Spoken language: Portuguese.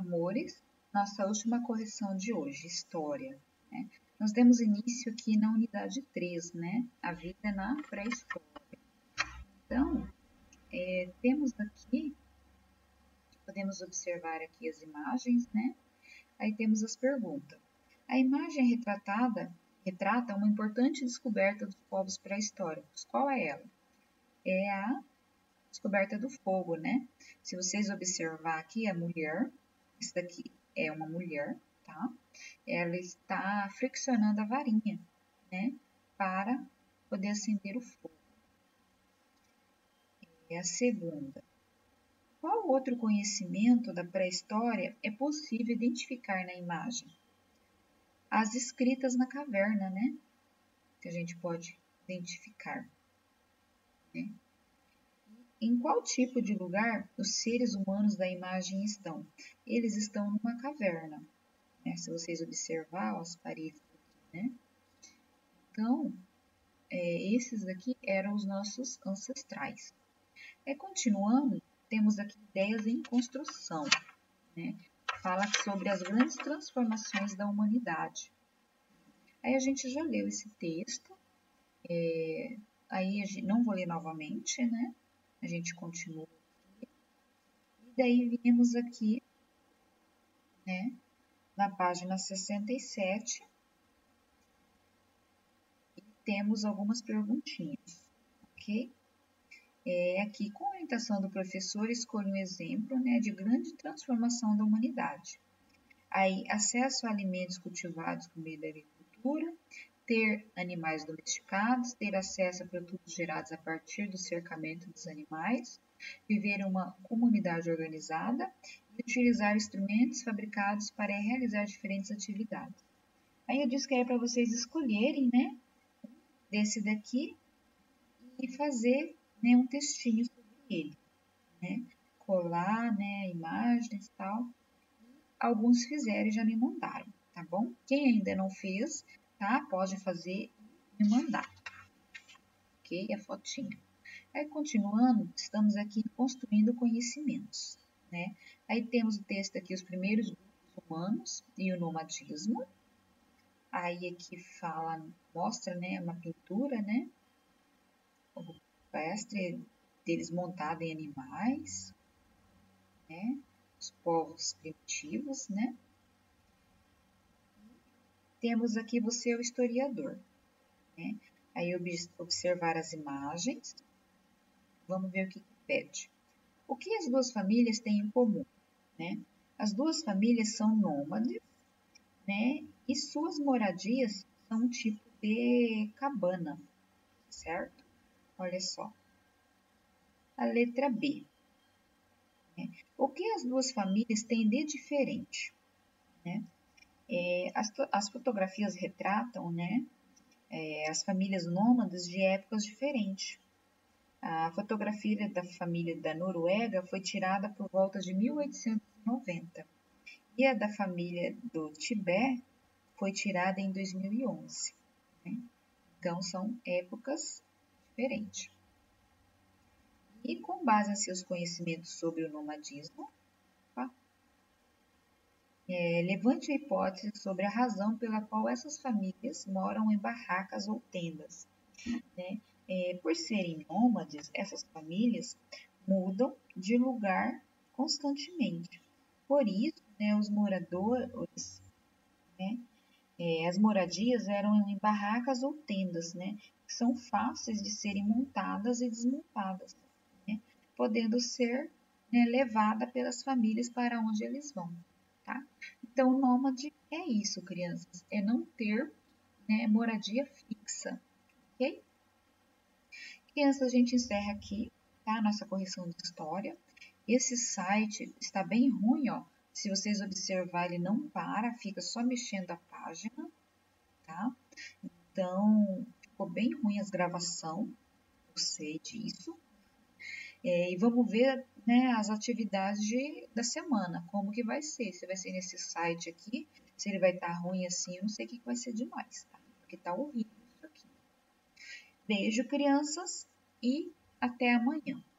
Amores, nossa última correção de hoje, História, né? Nós demos início aqui na unidade 3, né? A vida na pré-história. Então, temos aqui, podemos observar aqui as imagens, né? Aí temos as perguntas. A imagem retrata uma importante descoberta dos povos pré-históricos. Qual é ela? É a descoberta do fogo, né? Se vocês observar aqui a mulher, isso daqui é uma mulher, tá? Ela está friccionando a varinha, né? Para poder acender o fogo. E a segunda. Qual outro conhecimento da pré-história é possível identificar na imagem? As escritas na caverna, né? Que a gente pode identificar, né? Em qual tipo de lugar os seres humanos da imagem estão? Eles estão numa caverna, né? Se vocês observar as paredes aqui, né? Então, esses aqui eram os nossos ancestrais. Continuando, temos aqui ideias em construção, né? Fala sobre as grandes transformações da humanidade. Aí a gente já leu esse texto, aí não vou ler novamente, né? A gente continua aqui. E daí viemos aqui, né? Na página 67, e temos algumas perguntinhas, ok? Aqui, com a orientação do professor, escolha um exemplo, né, de grande transformação da humanidade. Aí, acesso a alimentos cultivados por meio da agricultura, ter animais domesticados, ter acesso a produtos gerados a partir do cercamento dos animais, viver em uma comunidade organizada e utilizar instrumentos fabricados para realizar diferentes atividades. Aí eu disse que era para vocês escolherem, né, desse daqui e fazer, né, um textinho sobre ele, né, colar, né, imagens e tal. Alguns fizeram e já me mandaram, tá bom? Quem ainda não fez, tá? Pode fazer e me mandar, ok? A fotinha. Aí, continuando, estamos aqui construindo conhecimentos, né? Aí temos o texto aqui, os primeiros grupos humanos e o nomadismo. Aí aqui mostra, né, uma pintura, né? O rupestre deles montado em animais, né? Os povos primitivos, né? Temos aqui você, o historiador, né? Aí observar as imagens, vamos ver o que pede. O que as duas famílias têm em comum, né? As duas famílias são nômades, né? E suas moradias são um tipo de cabana, certo? Olha só. A letra B. Né? O que as duas famílias têm de diferente, né? As fotografias retratam, né? As famílias nômades de épocas diferentes. A fotografia da família da Noruega foi tirada por volta de 1890 e a da família do Tibete foi tirada em 2011. Né? Então, são épocas diferentes. E com base em seus conhecimentos sobre o nomadismo, levante a hipótese sobre a razão pela qual essas famílias moram em barracas ou tendas, né? Por serem nômades, essas famílias mudam de lugar constantemente. Por isso, né, os moradores, né, as moradias eram em barracas ou tendas, né, que são fáceis de serem montadas e desmontadas, né, podendo ser, né, levada pelas famílias para onde eles vão. Tá? Então, nômade é isso, crianças, é não ter, né, moradia fixa, ok? Crianças, a gente encerra aqui, tá? A nossa correção de história. Esse site está bem ruim, ó. Se vocês observarem, ele não para, fica só mexendo a página, tá? Então, ficou bem ruim as gravações, eu sei disso. E vamos ver, né, as atividades da semana, como que vai ser. Se vai ser nesse site aqui, se ele vai estar ruim assim, eu não sei o que vai ser demais, tá? Porque tá horrível isso aqui. Beijo, crianças, e até amanhã.